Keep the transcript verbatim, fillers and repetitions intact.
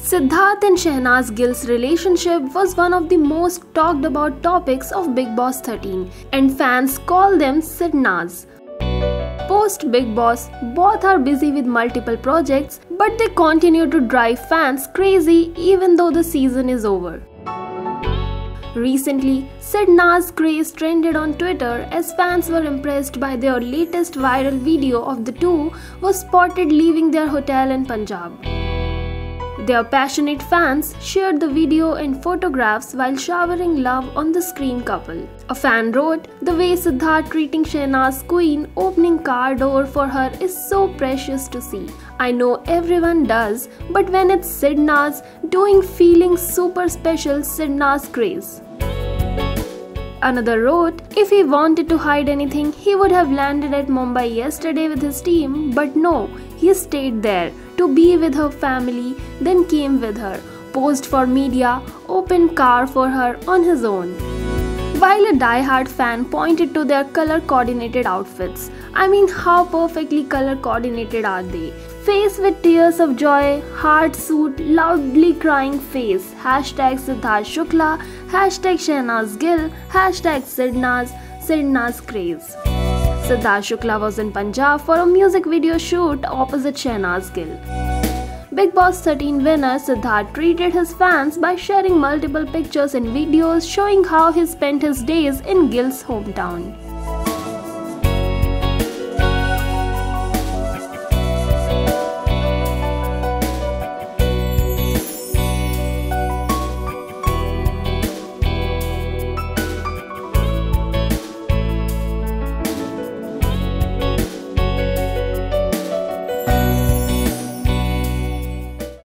Siddharth and Shehnaz Gill's relationship was one of the most talked about topics of Bigg Boss thirteen, and fans call them Sidnaz. Post Bigg Boss, both are busy with multiple projects, but they continue to drive fans crazy even though the season is over. Recently, Sidnaz craze trended on Twitter as fans were impressed by their latest viral video of the two was spotted leaving their hotel in Punjab. Their passionate fans shared the video and photographs while showering love on the screen couple. A fan wrote, "The way Siddharth treating Shehnaz Queen opening car door for her is so precious to see. I know everyone does, but when it's Sidnaz doing feeling super special Sidnaz craze." Another wrote, "If he wanted to hide anything, he would have landed at Mumbai yesterday with his team, but no, he stayed there to be with her family, then came with her, posed for media, opened car for her on his own." While a die-hard fan pointed to their color-coordinated outfits. I mean, how perfectly color-coordinated are they? Face with tears of joy, heart suit, loudly crying face, hashtag Siddharth Shukla, hashtag Shehnaz Gill, hashtag Sidnaz, Sidnaz craze. Siddharth Shukla was in Punjab for a music video shoot opposite Shehnaz Gill. Bigg Boss thirteen winner Siddharth treated his fans by sharing multiple pictures and videos showing how he spent his days in Gill's hometown.